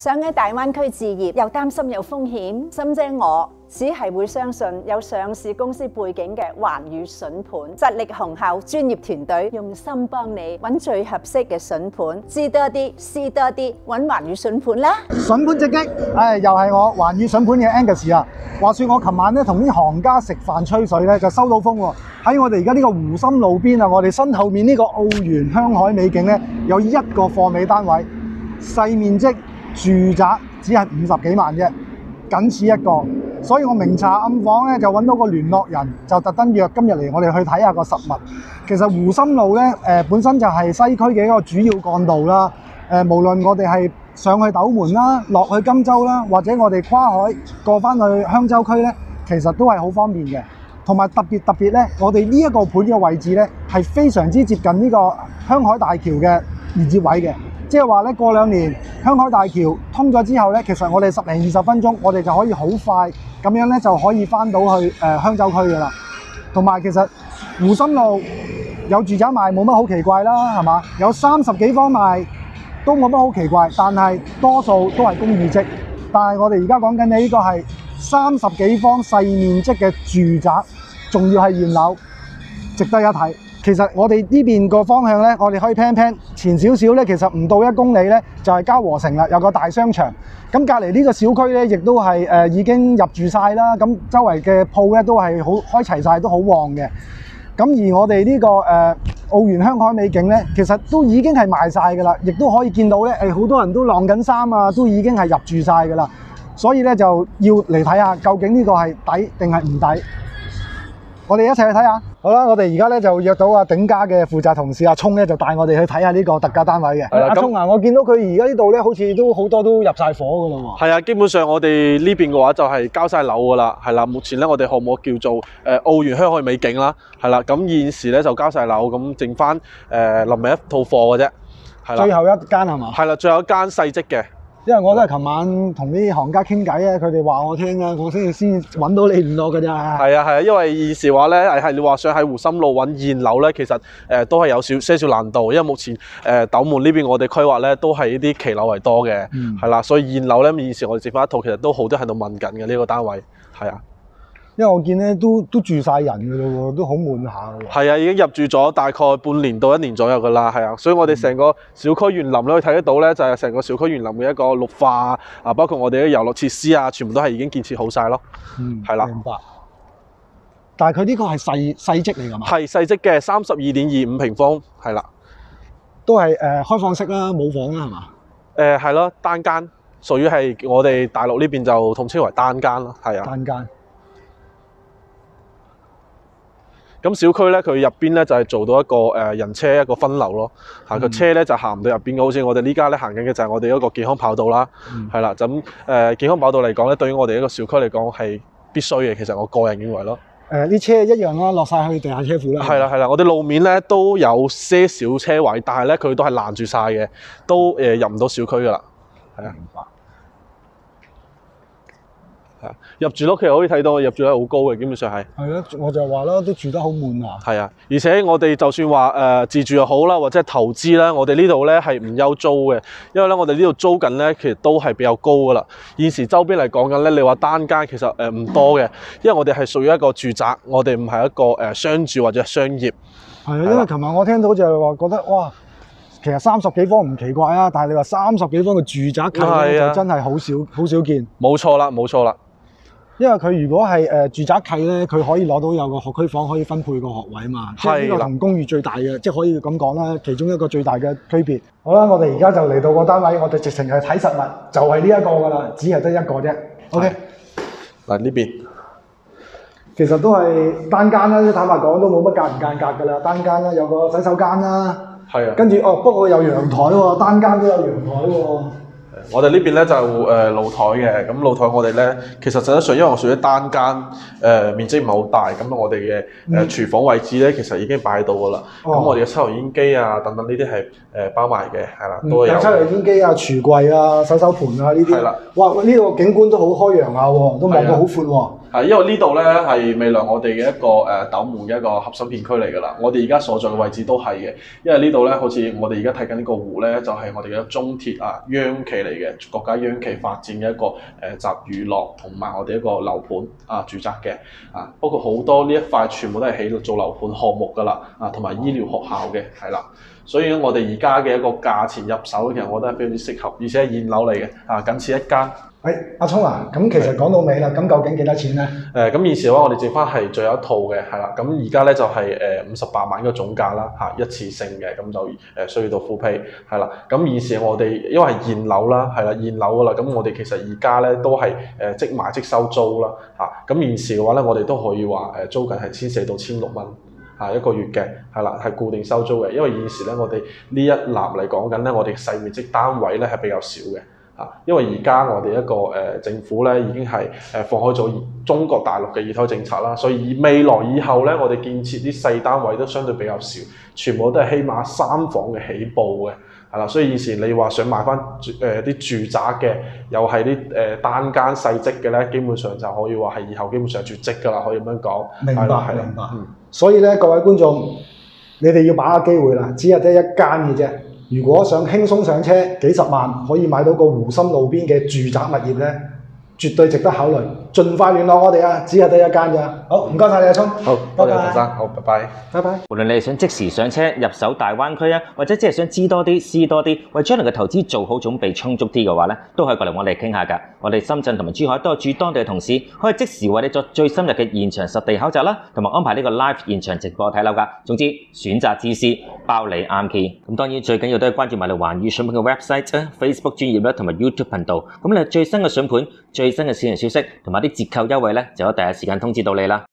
想喺大灣區置業又擔心有風險，心姐我只係會相信有上市公司背景嘅環宇筍盤，實力雄厚，專業團隊用心幫你揾最合適嘅筍盤，知多啲，試多啲，揾環宇筍盤啦！ 筍盤直擊，又係我環宇筍盤嘅 Angus 啊！話說我琴晚咧同啲行家食飯吹水咧，就收到風喎。喺我哋而家呢個湖心路邊啊，我哋身後面呢個澳園香海美景咧，有一個貨尾單位，細面積住宅只係50幾萬啫，僅此一個。所以我明查暗訪咧，就揾到個聯絡人，就特登約今日嚟我哋去睇下個實物。其實湖心路咧，本身就係西區嘅一個主要幹道啦。無論我哋係上去斗門啦，落去金洲啦，或者我哋跨海過翻去香洲區咧，其實都係好方便嘅。同埋特別咧，我哋呢一個盤嘅位置咧，係非常之接近呢個香海大橋嘅連接位嘅。即係話咧，過2年香海大橋通咗之後咧，其實我哋10零20分鐘，我哋就可以好快咁樣咧，就可以翻到去香洲區㗎啦。同埋其實湖心路有住宅賣冇乜好奇怪啦，係嘛？有30幾方賣都冇乜好奇怪，但係多數都係公寓積。但係我哋而家講緊嘅呢個係30幾方細面積嘅住宅，仲要係現樓，值得一睇。其實我哋呢邊個方向咧，我哋可以 plan 前少少咧，其實唔到1公里咧，就係嘉禾城啦，有個大商場。咁隔離呢個小區咧，亦都係已經入住晒啦。咁周圍嘅鋪咧都係好開齊晒，都好旺嘅。咁而我哋呢個澳園香海美景咧，其實都已經係賣晒㗎啦，亦都可以見到咧，好多人都晾緊衫啊，都已經係入住晒㗎啦。所以咧就要嚟睇下，究竟呢個係抵定係唔抵？我哋一齊去睇下。好啦，我哋而家咧就約到阿鼎家嘅負責同事阿聰咧，就帶我哋去睇下呢個特價單位嘅。阿聰啊，我見到佢而家呢度咧，好似都好多都入晒伙噶啦喎。 係啊，基本上我哋呢邊嘅話就係交晒樓噶啦，係啦。目前咧我哋項目叫做澳園香海美景啦，係啦。咁現時咧就交晒樓，咁剩翻臨尾一套貨嘅啫，係啦。 最後一間係嘛？ 係啦，最後一間細積嘅。 因為我都係琴晚同啲行家傾偈啊，佢哋話我聽啊，我先揾到你聯絡㗎咋。 係啊，因為現時話咧係你話想喺湖心路揾現樓咧，其實都係有些少難度，因為目前斗門呢邊我哋規劃咧都係呢啲期樓為多嘅，係啦，所以現樓咧現時我哋剩翻一套，其實都好多人喺度問緊嘅呢個單位，係啊。 因為我見咧都住晒人㗎咯喎，都好滿下㗎喎。 係啊，已經入住咗大概半年到1年左右㗎啦，係啊，所以我哋成個小區園林咧，可以睇得到咧，就係成個小區園林嘅一個綠化啊，包括我哋嘅遊樂設施啊，全部都係已經建設好晒咯。係啦。 明白。但係佢呢個係細積嚟㗎嘛？ 係細積嘅，32.25平方，係啦。 都係開放式啦，冇房啦，係嘛？ 係咯，單間，屬於係我哋大陸呢邊就統稱為單間咯，係啊。 單間。 咁小區咧，佢入邊咧就係做到一個人車一個分流咯，嚇個車咧就行唔到入邊嘅，好似我哋呢家咧行緊嘅就係我哋一個健康跑道啦，係啦，咁健康跑道嚟講咧，對於我哋一個小區嚟講係必須嘅，其實我個人認為咯。 啲車一樣啦，落晒去地下車庫啦。 係啦，我哋路面咧都有些少車位，但係咧佢都係攔住晒嘅，都入唔到小區噶啦，係啊。明白。入住屋企可以睇到，入住得好高嘅，基本上係。係咯， 我就話啦，都住得好滿啊。 係啊，而且我哋就算話自住又好啦，或者係投資啦，我哋呢度咧係唔憂租嘅，因為咧我哋呢度租緊咧其實都係比較高噶啦。現時周邊嚟講緊咧，你話單間其實唔多嘅，因為我哋係屬於一個住宅，我哋唔係一個商住或者商業。 係啊，因為琴日我聽到就係話覺得哇，其實30幾方唔奇怪啊，但係你話30幾方嘅住宅契咧就真係好少見。 冇錯啦。 因為佢如果係住宅契咧，佢可以攞到有個學區房可以分配個學位嘛，即係呢個同公寓最大嘅，即係可以咁講啦，其中一個最大嘅區別。好啦，我哋而家就嚟到個單位，我哋直情係睇實物，就係呢一個㗎啦，只係得一個啫。OK， 嗱呢邊其實都係單間啦，坦白講都冇乜間唔間隔㗎啦，單間啦，有個洗手間啦， 係啊， 跟住不過有陽台喎，單間都有陽台喎。 我哋呢邊咧就露台嘅，咁露台我哋咧其實實際上因為我屬於單間，面積唔係好大，咁我哋嘅廚房位置咧其實已經擺喺度噶啦。咁我哋嘅抽油煙機啊等等呢啲係包埋嘅，係啦，都有。抽油煙機啊、櫥櫃啊、洗手盤啊呢啲。係啦。哇！呢個景觀都好開揚下喎，都望到好闊喎。 因為呢度咧係未來我哋嘅一個斗門嘅一個核心片區嚟㗎啦。我哋而家所在嘅位置都係嘅，因為呢度咧好似我哋而家睇緊呢個湖咧，就係我哋嘅中鐵央企嚟嘅，國家央企發展嘅一個集娛樂同埋我哋一個樓盤住宅嘅包括好多呢一塊全部都係起到做樓盤項目㗎啦同埋醫療學校嘅係啦。所以我哋而家嘅一個價錢入手，其實我覺得係非常之適合，而且係現樓嚟嘅僅此一間。 阿聰咁其實講到尾啦，咁究竟幾多錢咧？咁現時嘅話，我哋剩翻係最後一套嘅，係啦。咁而家咧就係58萬嘅總價啦，一次性嘅，咁就需要到full pay，係啦。咁現時我哋因為係現樓啦，係啦，現樓噶啦，咁我哋其實而家咧都係即買即收租啦，咁現時嘅話咧，我哋都可以話租緊係1400到1600蚊。一個月嘅係啦，係固定收租嘅，因為現時咧我哋呢一立嚟講緊咧，我哋細面積單位咧係比較少嘅因為而家我哋一個政府咧已經係放開咗中國大陸嘅二胎政策啦，所以未來以後咧，我哋建設啲細單位都相對比較少，全部都係起碼3房嘅起步嘅。係啦，所以以前你話想買翻啲住宅嘅，又係啲單間細積嘅咧，基本上就可以話係以後基本上絕跡㗎啦，可以咁樣講。 明白，明白。所以咧，各位觀眾，你哋要把握機會啦，只係得一間嘅啫。如果想輕鬆上車，幾十萬可以買到個湖心路邊嘅住宅物業咧，絕對值得考慮。盡快聯絡我哋只係得一間咋。好，唔該晒你阿聰。 好，多謝陳生。好，拜拜。 拜拜。 無論你係想即時上車入手大灣區或者只係想知多啲、試多啲，為將來嘅投資做好準備充足啲嘅話咧，都可以過嚟我哋傾下㗎。我哋深圳同埋珠海都有駐當地嘅同事，可以即時為你作最深入嘅現場實地考察啦，同埋安排呢個 live 現場直播睇樓㗎。總之選擇自私，包你啱 key。咁當然最緊要都係關注埋你環宇筍盤嘅 website Facebook 專頁同埋 YouTube 頻道。咁你最新嘅筍盤、最新嘅市場消息同埋啲折扣優惠咧，就可以第一時間通知到你啦。